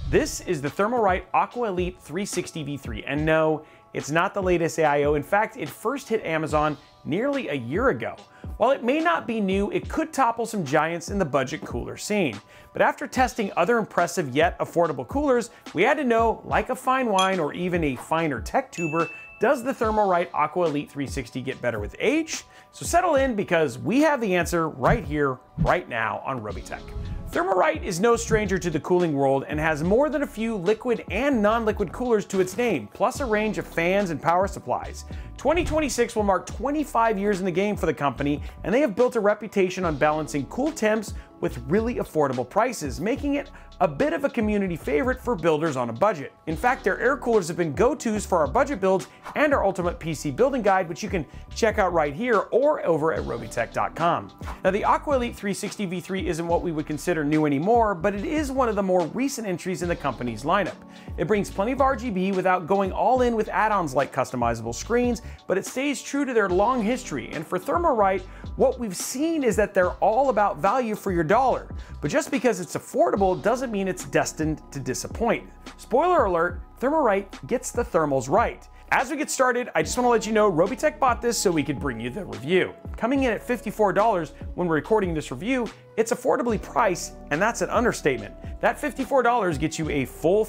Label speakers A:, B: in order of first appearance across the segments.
A: This is the Thermalright Aqua Elite 360 V3, and no, it's not the latest AiO. In fact, it first hit Amazon nearly a year ago. While it may not be new, it could topple some giants in the budget cooler scene. But after testing other impressive yet affordable coolers, we had to know, like a fine wine or even a finer TechTuber, does the Thermalright Aqua Elite 360 get better with age? So settle in, because we have the answer right here, right now on Robeytech. Thermalright is no stranger to the cooling world and has more than a few liquid and non-liquid coolers to its name, plus a range of fans and power supplies. 2026 will mark 25 years in the game for the company, and they have built a reputation on balancing cool temps with really affordable prices, making it a bit of a community favorite for builders on a budget. In fact, their air coolers have been go-tos for our budget builds and our ultimate PC building guide, which you can check out right here or over at Robeytech.com. Now, the Aqua Elite 360 V3 isn't what we would consider new anymore, but it is one of the more recent entries in the company's lineup. It brings plenty of RGB without going all in with add-ons like customizable screens, but it stays true to their long history. And for Thermalright, what we've seen is that they're all about value for your dollar. But just because it's affordable doesn't mean it's destined to disappoint. Spoiler alert, Thermalright gets the thermals right. As we get started, I just want to let you know Robeytech bought this so we could bring you the review. Coming in at $54 when we're recording this review, it's affordably priced, and that's an understatement. That $54 gets you a full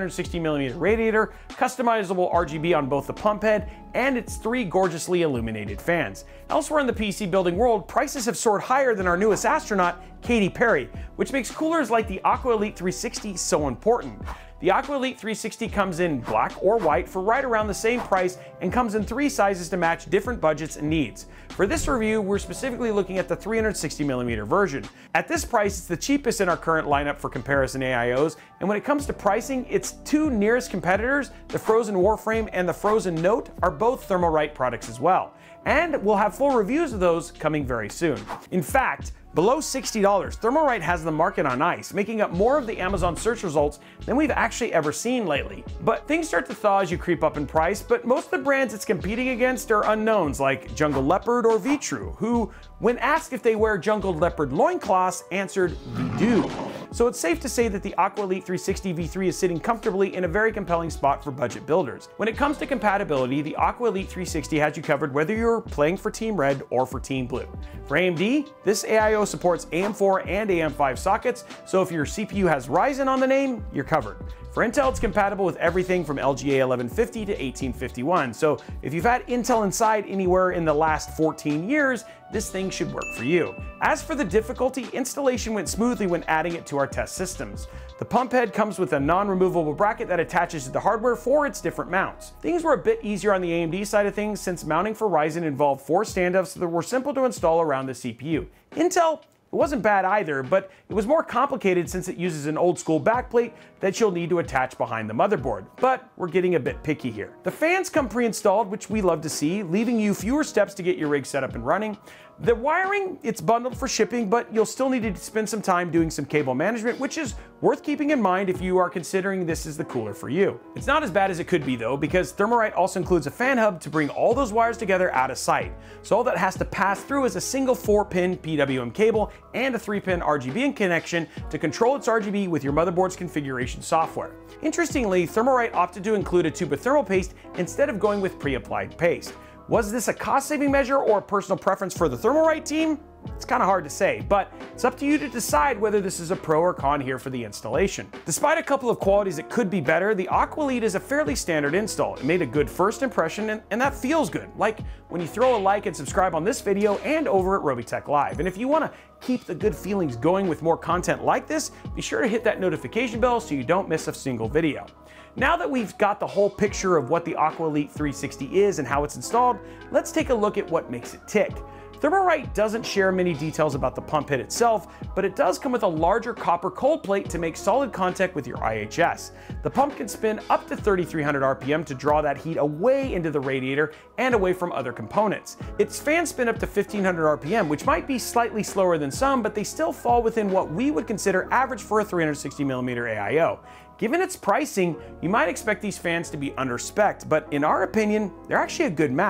A: 360mm radiator, customizable RGB on both the pump head, and its 3 gorgeously illuminated fans. Elsewhere in the PC building world, prices have soared higher than our newest astronaut, Katy Perry, which makes coolers like the Aqua Elite 360 so important. The Aqua Elite 360 comes in black or white for right around the same price and comes in 3 sizes to match different budgets and needs. For this review, we're specifically looking at the 360mm version. At this price, it's the cheapest in our current lineup for comparison AiOs, and when it comes to pricing, its 2 nearest competitors, the Frozen Warframe and the Frozen Note, are both Thermalright products as well. And we'll have full reviews of those coming very soon. In fact, below $60, Thermalright has the market on ice, making up more of the Amazon search results than we've actually ever seen lately. But things start to thaw as you creep up in price, but most of the brands it's competing against are unknowns like Jungle Leopard or V3, who, when asked if they wear Jungle Leopard loincloths, answered, "We do." So it's safe to say that the Aqua Elite 360 V3 is sitting comfortably in a very compelling spot for budget builders. When it comes to compatibility, the Aqua Elite 360 has you covered whether you're playing for Team Red or for Team Blue. For AMD, this AiO supports AM4 and AM5 sockets, so if your CPU has Ryzen on the name, you're covered. For Intel, it's compatible with everything from LGA 1150 to 1851, so if you've had Intel inside anywhere in the last 14 years, this thing should work for you. As for the difficulty, installation went smoothly when adding it to our test systems. The pump head comes with a non-removable bracket that attaches to the hardware for its different mounts. Things were a bit easier on the AMD side of things, since mounting for Ryzen involved 4 standoffs that were simple to install around the CPU. Intel, it wasn't bad either, but it was more complicated since it uses an old school backplate that you'll need to attach behind the motherboard. But we're getting a bit picky here. The fans come pre-installed, which we love to see, leaving you fewer steps to get your rig set up and running. The wiring, it's bundled for shipping, but you'll still need to spend some time doing some cable management, which is worth keeping in mind if you are considering this is the cooler for you. It's not as bad as it could be though, because Thermalright also includes a fan hub to bring all those wires together out of sight. So all that has to pass through is a single 4-pin PWM cable and a 3-pin RGB connection to control its RGB with your motherboard's configuration software. Interestingly, Thermalright opted to include a tube of thermal paste instead of going with pre-applied paste. Was this a cost-saving measure or a personal preference for the Thermalright team? It's kind of hard to say, but it's up to you to decide whether this is a pro or con here for the installation. Despite a couple of qualities that could be better, the Aqua Elite is a fairly standard install. It made a good first impression, and that feels good, like when you throw a like and subscribe on this video and over at Robeytech Live. And if you want to keep the good feelings going with more content like this, be sure to hit that notification bell so you don't miss a single video. Now that we've got the whole picture of what the Aqua Elite 360 is and how it's installed, let's take a look at what makes it tick. Thermalright doesn't share many details about the pump head itself, but it does come with a larger copper cold plate to make solid contact with your IHS. The pump can spin up to 3,300 RPM to draw that heat away into the radiator and away from other components. Its fans spin up to 1,500 RPM, which might be slightly slower than some, but they still fall within what we would consider average for a 360mm AiO. Given its pricing, you might expect these fans to be under-spec'd, but in our opinion, they're actually a good match.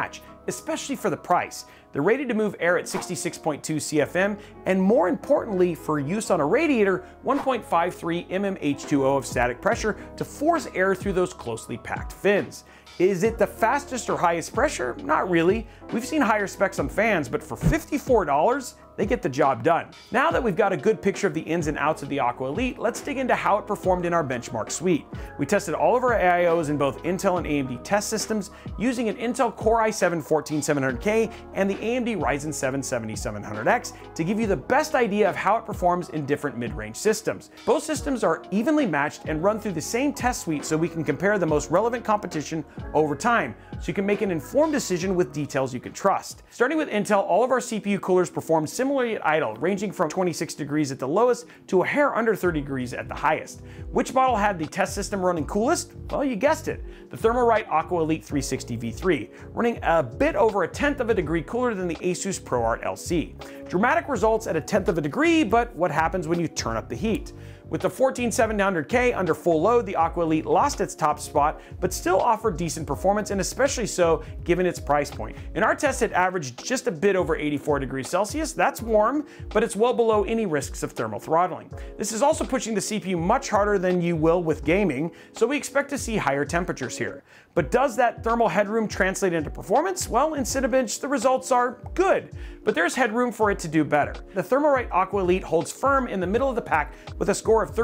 A: especially for the price. They're rated to move air at 66.2 CFM, and more importantly, for use on a radiator, 1.53 mm H2O of static pressure to force air through those closely packed fins. Is it the fastest or highest pressure? Not really. We've seen higher specs on fans, but for $54, they get the job done. Now that we've got a good picture of the ins and outs of the Aqua Elite, let's dig into how it performed in our benchmark suite. We tested all of our AiOs in both Intel and AMD test systems using an Intel Core i7-14700K and the AMD Ryzen 7 7700X to give you the best idea of how it performs in different mid-range systems. Both systems are evenly matched and run through the same test suite so we can compare the most relevant competition over time, so you can make an informed decision with details you can trust. Starting with Intel, all of our CPU coolers performed similarly at idle, ranging from 26 degrees at the lowest to a hair under 30 degrees at the highest. Which model had the test system running coolest? Well, you guessed it, the Thermalright Aqua Elite 360 V3, running a bit over a tenth of a degree cooler than the Asus ProArt LC. Dramatic results at a tenth of a degree, but what happens when you turn up the heat? With the 14700K under full load, the Aqua Elite lost its top spot, but still offered decent performance, and especially so given its price point. In our test, it averaged just a bit over 84 degrees Celsius. That's warm, but it's well below any risks of thermal throttling. This is also pushing the CPU much harder than you will with gaming, so we expect to see higher temperatures here. But does that thermal headroom translate into performance? Well, in Cinebench, the results are good, but there's headroom for it to do better. The Thermalright Aqua Elite holds firm in the middle of the pack with a score of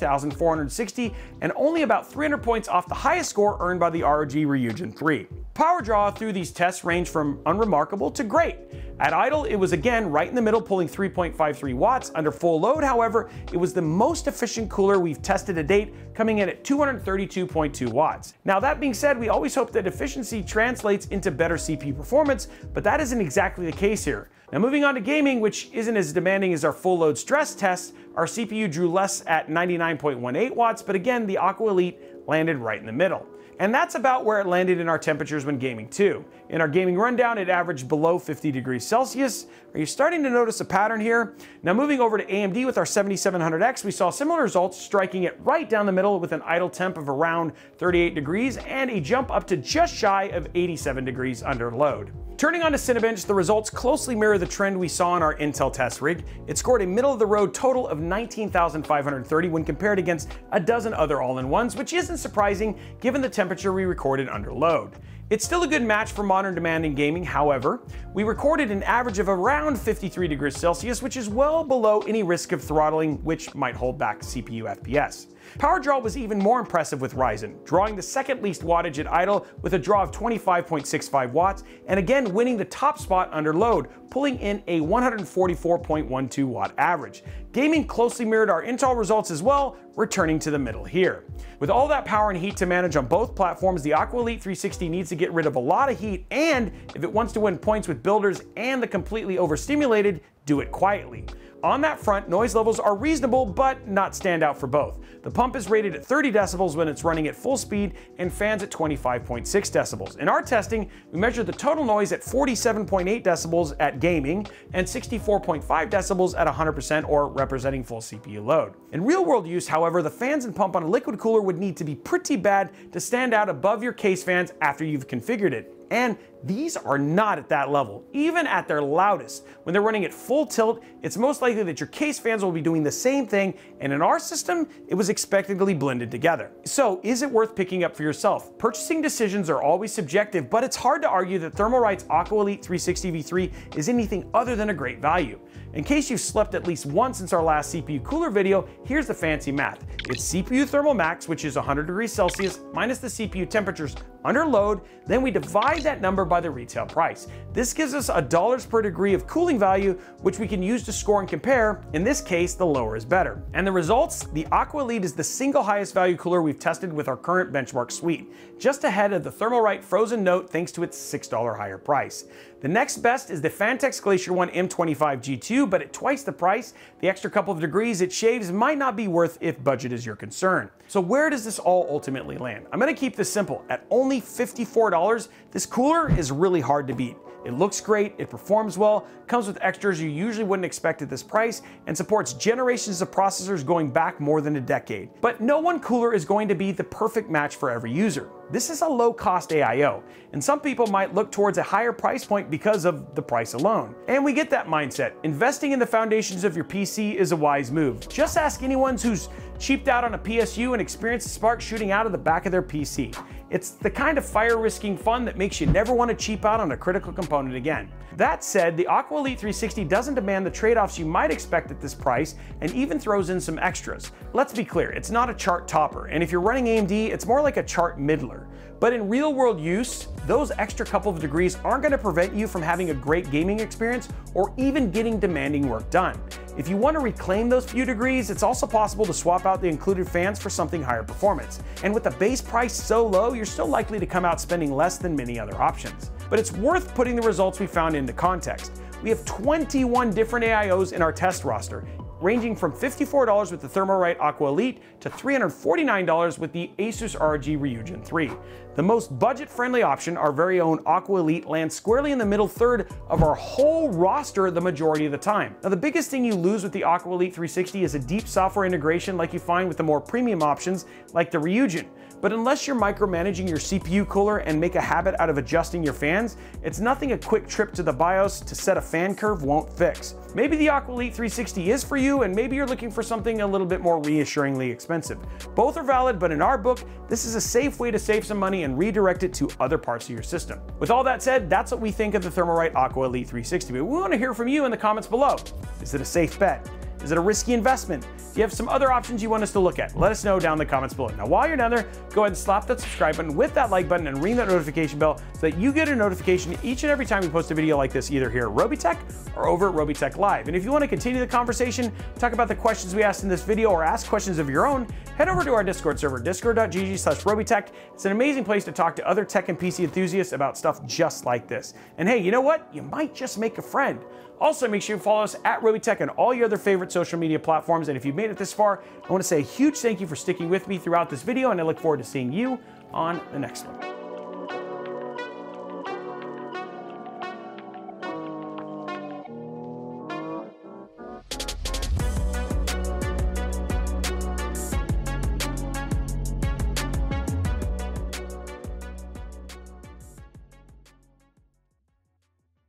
A: 33,460 and only about 300 points off the highest score earned by the ROG Ryujin 3. Power draw through these tests range from unremarkable to great. At idle, it was again right in the middle, pulling 3.53 watts. Under full load, however, it was the most efficient cooler we've tested to date, coming in at 232.2 watts. Now, that being said, we always hope that efficiency translates into better CPU performance, but that isn't exactly the case here. Now, moving on to gaming, which isn't as demanding as our full load stress tests, our CPU drew less at 99.18 watts, but again, the Aqua Elite landed right in the middle. And that's about where it landed in our temperatures when gaming too. In our gaming rundown, it averaged below 50 degrees Celsius. Are you starting to notice a pattern here? Now, moving over to AMD with our 7700X, we saw similar results, striking it right down the middle with an idle temp of around 38 degrees and a jump up to just shy of 87 degrees under load. Turning on to Cinebench, the results closely mirror the trend we saw in our Intel test rig. It scored a middle-of-the-road total of 19,530 when compared against a dozen other all-in-ones, which isn't surprising given the temperature we recorded under load. It's still a good match for modern demanding gaming, however. We recorded an average of around 53 degrees Celsius, which is well below any risk of throttling, which might hold back CPU FPS. Power draw was even more impressive with Ryzen, drawing the second least wattage at idle with a draw of 25.65 watts, and again winning the top spot under load, pulling in a 144.12 watt average. Gaming closely mirrored our Intel results as well, returning to the middle here. With all that power and heat to manage on both platforms, the Aqua Elite 360 needs to get rid of a lot of heat, and if it wants to win points with builders and the completely overstimulated, do it quietly. On that front, noise levels are reasonable, but not standout for both. The pump is rated at 30 decibels when it's running at full speed, and fans at 25.6 decibels. In our testing, we measured the total noise at 47.8 decibels at gaming, and 64.5 decibels at 100% or representing full CPU load. In real-world use, however, the fans and pump on a liquid cooler would need to be pretty bad to stand out above your case fans after you've configured it. And these are not at that level. Even at their loudest, when they're running at full tilt, it's most likely that your case fans will be doing the same thing, and in our system, it was expectedly blended together. So, is it worth picking up for yourself? Purchasing decisions are always subjective, but it's hard to argue that Thermalright's Aqua Elite 360 V3 is anything other than a great value. In case you've slept at least once since our last CPU cooler video, here's the fancy math. It's CPU thermal max, which is 100 degrees Celsius, minus the CPU temperatures under load, then we divide that number by the retail price. This gives us $1 per degree of cooling value, which we can use to score and compare. In this case, the lower is better. And the results? The Aqua Elite is the single highest value cooler we've tested with our current benchmark suite, just ahead of the Thermalright Frozen Note thanks to its $6 higher price. The next best is the Phanteks Glacier One M25 G2, but at twice the price, the extra couple of degrees it shaves might not be worth if budget is your concern. So where does this all ultimately land? I'm gonna keep this simple. At only $54, this cooler is really hard to beat. It looks great, it performs well, comes with extras you usually wouldn't expect at this price, and supports generations of processors going back more than a decade. But no one cooler is going to be the perfect match for every user. this is a low-cost AiO, and some people might look towards a higher price point because of the price alone. And we get that mindset. Investing in the foundations of your PC is a wise move. Just ask anyone who's cheaped out on a PSU and experienced a spark shooting out of the back of their PC. It's the kind of fire-risking fun that makes you never want to cheap out on a critical component again. That said, the Aqua Elite 360 doesn't demand the trade-offs you might expect at this price and even throws in some extras. Let's be clear, it's not a chart topper, and if you're running AMD, it's more like a chart middler. But in real-world use, those extra couple of degrees aren't going to prevent you from having a great gaming experience or even getting demanding work done. If you want to reclaim those few degrees, it's also possible to swap out the included fans for something higher performance. And with the base price so low, you're still likely to come out spending less than many other options. But it's worth putting the results we found into context. We have 21 different AiOs in our test roster, ranging from $54 with the Thermalright Aqua Elite to $349 with the Asus ROG Ryujin 3. The most budget-friendly option, our very own Aqua Elite, lands squarely in the middle third of our whole roster the majority of the time. Now, the biggest thing you lose with the Aqua Elite 360 is a deep software integration like you find with the more premium options like the Ryujin. But unless you're micromanaging your CPU cooler and make a habit out of adjusting your fans, it's nothing a quick trip to the BIOS to set a fan curve won't fix. Maybe the Aqua Elite 360 is for you, and maybe you're looking for something a little bit more reassuringly expensive. Both are valid, but in our book, this is a safe way to save some money and redirect it to other parts of your system. With all that said, that's what we think of the Thermalright Aqua Elite 360, but we want to hear from you in the comments below. Is it a safe bet? Is it a risky investment? Do you have some other options you want us to look at? Let us know down in the comments below. Now, while you're down there, go ahead and slap that subscribe button with that like button and ring that notification bell so that you get a notification each and every time we post a video like this, either here at Robeytech or over at Robeytech Live. And if you want to continue the conversation, talk about the questions we asked in this video, or ask questions of your own, head over to our Discord server, discord.gg/Robeytech. It's an amazing place to talk to other tech and PC enthusiasts about stuff just like this. And hey, you know what? You might just make a friend. Also, make sure you follow us at Robeytech on all your other favorite social media platforms. And if you've made it this far, I want to say a huge thank you for sticking with me throughout this video, and I look forward to seeing you on the next one.